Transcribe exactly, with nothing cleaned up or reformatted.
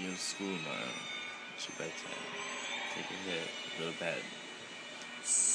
You in school now. It's your bedtime. Take a hit. Go to bed.